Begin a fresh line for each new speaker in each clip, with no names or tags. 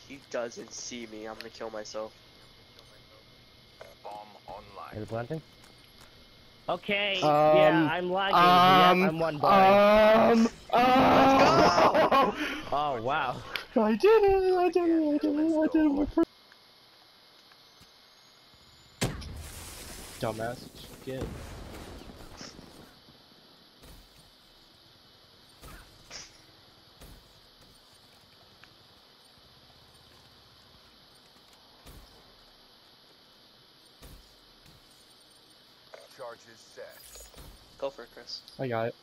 He doesn't see me. I'm gonna kill myself.
Bomb online.
Are you planting? Okay,
yeah,
I'm lagging. Yeah, I'm one bar.
Let's go!
Oh, wow.
I did it! I did it! I did it! I did it! Dumbass. Shit.
Charges set.
Go for it, Chris.
I got it.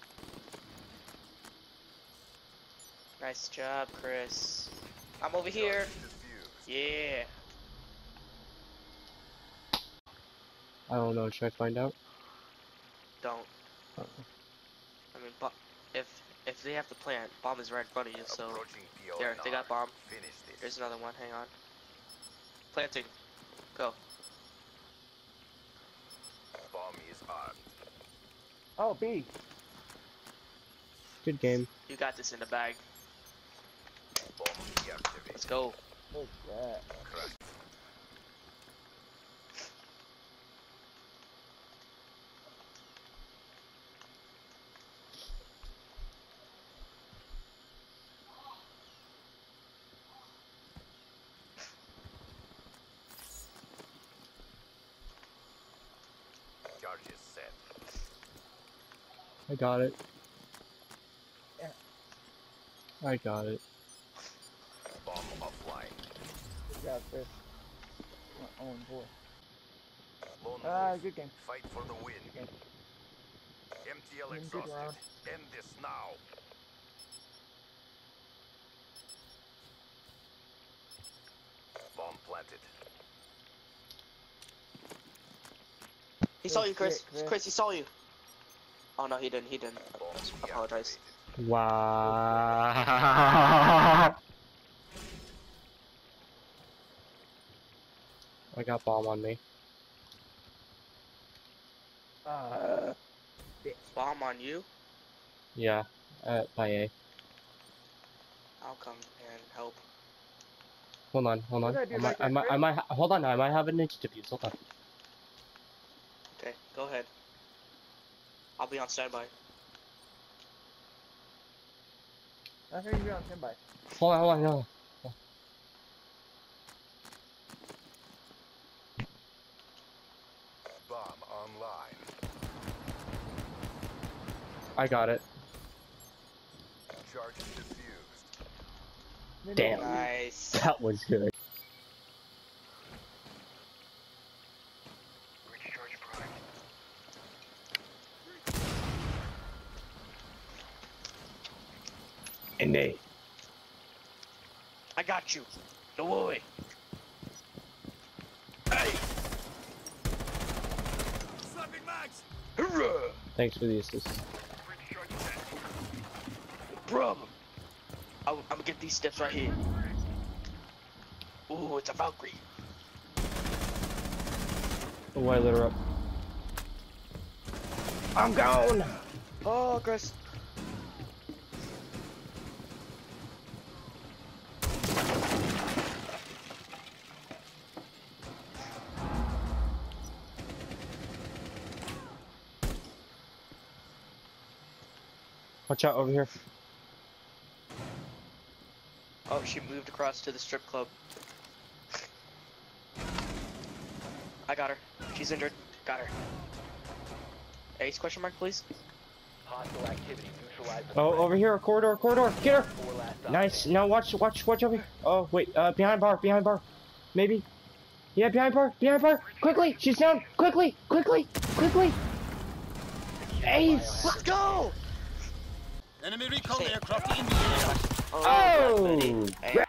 Nice job, Chris. I'm over here.
Defused.
Yeah.
I don't know. Should I find out?
Don't.
Oh.
I mean, if they have to plant, bomb is right in front of you. So
Approaching PO
there, they got bomb.
Finish this.
There's another one. Hang on. Planting. Go.
Bomb is armed.
Oh, B.
Good game.
You got this in the bag.
Bomb deactivated.
Let's go.
What's that?
Crash. Charges set.
I got it.
Yeah.
I got it.
Bomb offline.
Got this. My own boy.
Lone wolf.
Good game.
Fight for the win.
Okay.
MTL
Good
exhausted.
round.
End this now. Bomb planted.
He saw you, Chris.
Chris.
Chris, he saw you. Oh no, he didn't. He didn't.
Bomb
I apologize.
deactivated.
Wow. I got bomb on me.
Bomb on you.
Yeah. By A.
I'll come and help.
Hold on. Hold on.
What did I do,
I might. Hold on. I might have a ninja defuse. Hold on.
Okay, go ahead. I'll be on standby.
I heard you on standby.
Hold on. Hold on. Hold on.
Bomb online.
I got it.
Charges defused.
Damn.
Nice.
That was good.
Recharge prime.
And A.
I got you. Don't worry. Hey.
Slapping mags.
Hurrah.
Thanks for the assist.
Recharge set.
Problem. I'm gonna get these steps right here. Ooh, it's a Valkyrie.
Oh, I lit her up. I'm gone.
Oh, Chris.
Watch out over here.
Oh, she moved across to the strip club. I got her. She's injured. Got her. Ace question mark, please.
Hostile activity neutralized.
Oh, over here, a corridor. Get her. Nice. Now watch over here. Oh, wait. Behind bar. Maybe. Yeah, behind bar. Quickly. She's down. Quickly. Ace.
Let's go!
Enemy recon
Shit.
aircraft in the air.
Oh!
Oh!
Hey,